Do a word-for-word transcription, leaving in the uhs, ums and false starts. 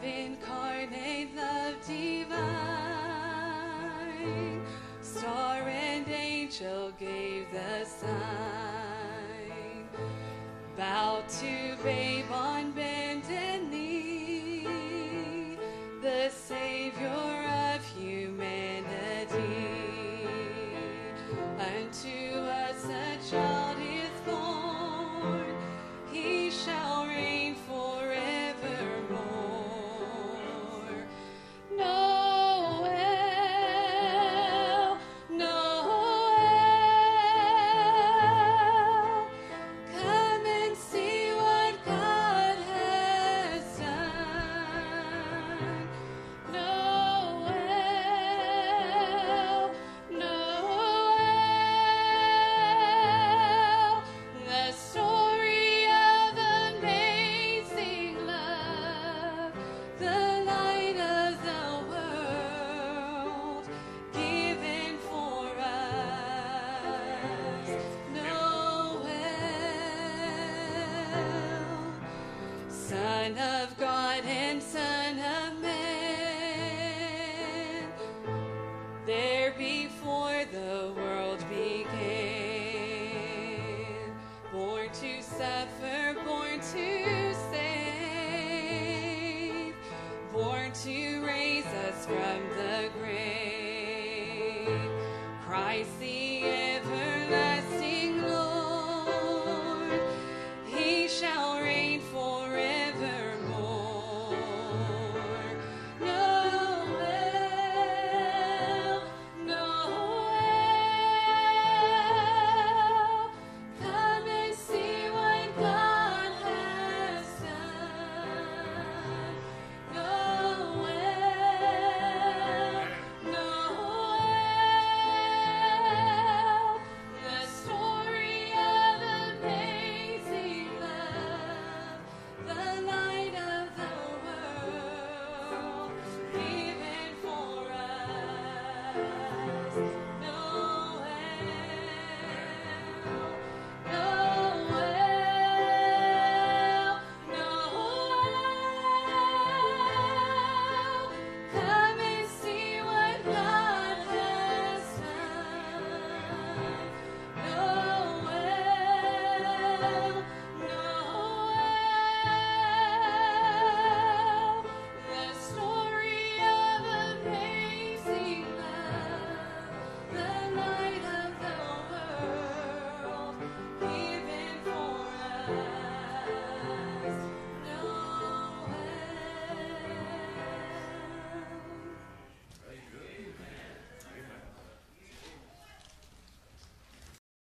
incarnate love divine, star and angel gave the sign. Bow to babe on bended knee, the Savior of humanity. Unto us a child is born, he shall reign forevermore. Noel, Noel, come and see what God has done. Noel, Noel, the story of amazing love, the light of the world given for us. Noel, Son of God and Son